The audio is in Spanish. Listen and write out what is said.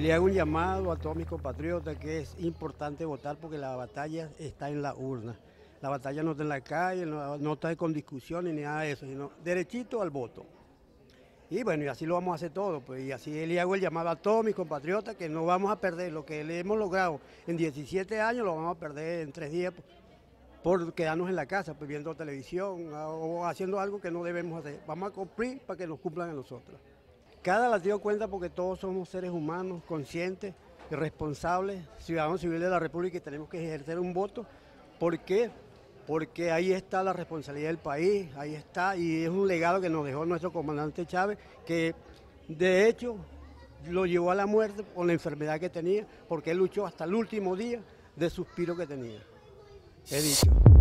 le hago un llamado a todos mis compatriotas que es importante votar porque la batalla está en la urna. La batalla no está en la calle, no está con discusiones ni nada de eso, sino derechito al voto. Y bueno, y así lo vamos a hacer todo, pues, y así le hago el llamado a todos mis compatriotas que no vamos a perder lo que le hemos logrado en 17 años, lo vamos a perder en 3 días por quedarnos en la casa, pues, viendo televisión o haciendo algo que no debemos hacer. Vamos a cumplir para que nos cumplan a nosotros. Cada latido cuenta porque todos somos seres humanos, conscientes y responsables, ciudadanos civiles de la República y tenemos que ejercer un voto. ¿Por qué? Porque ahí está la responsabilidad del país, ahí está, y es un legado que nos dejó nuestro comandante Chávez, que de hecho lo llevó a la muerte por la enfermedad que tenía, porque él luchó hasta el último día de suspiro que tenía. He dicho.